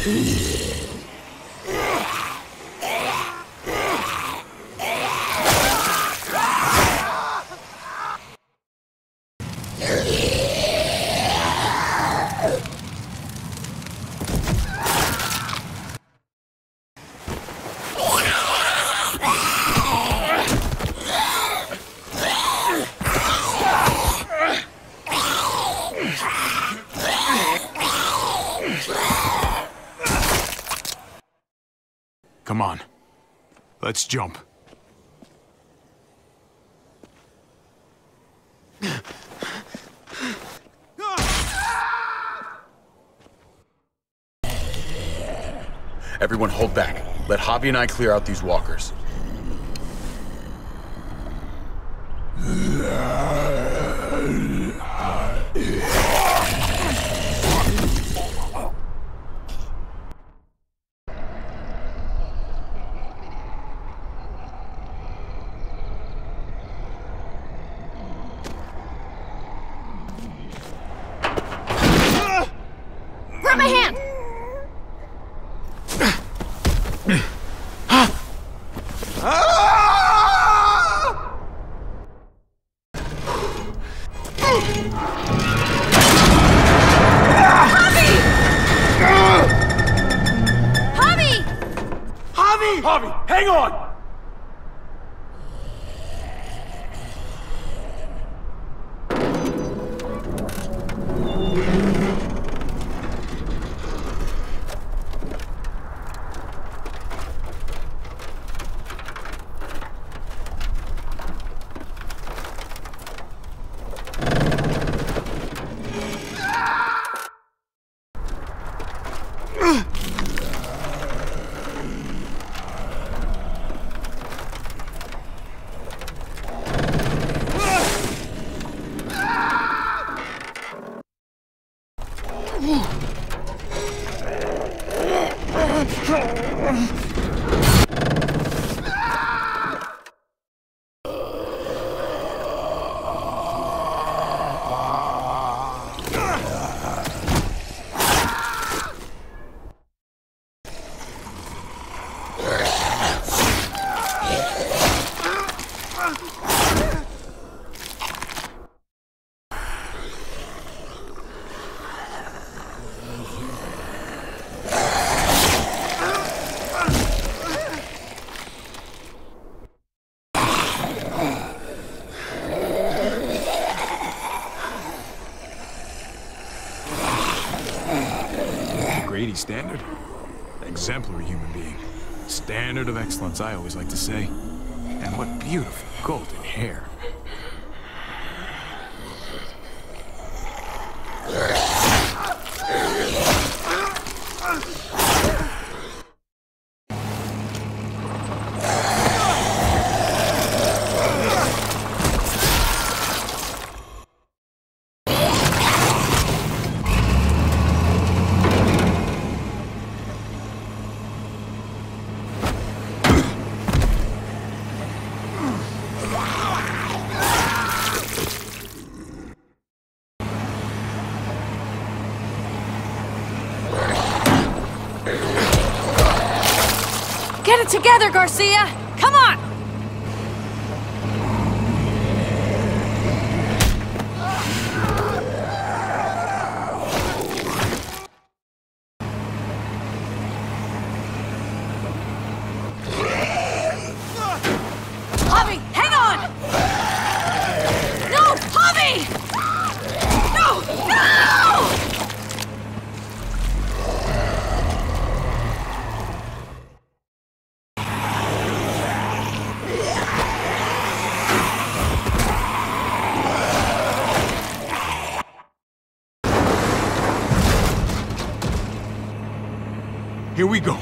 Come on. Let's jump. Everyone hold back. Let Javi and I clear out these walkers. Grab my hand! Javi, hang on! Grady standard? Exemplary human being. Standard of excellence, I always like to say. And what beautiful golden hair. Get it together, Garcia! Come on! Javi, hang on! No, Javi! No! No! Here we go.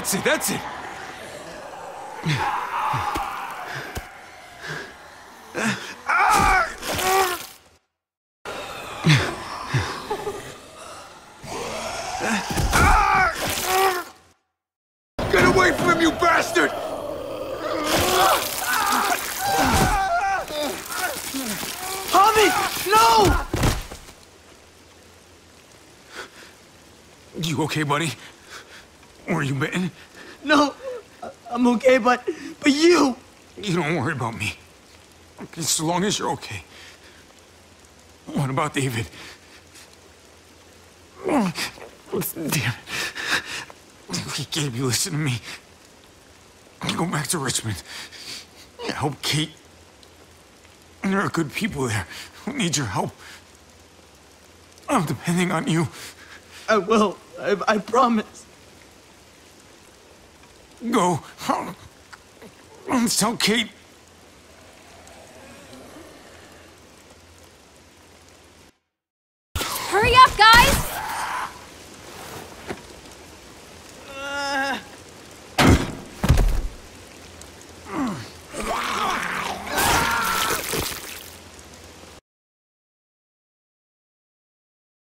That's it, that's it. Get away from him, you bastard! Javi! No! You okay, buddy? Were you bitten? No, I'm okay, but you! You don't worry about me. Okay, so long as you're okay. What about David? Damn it. Okay, Gabe, you listen to me. Go back to Richmond. Help Kate. There are good people there who need your help. I'm depending on you. I will. I promise. Go. Tell Kate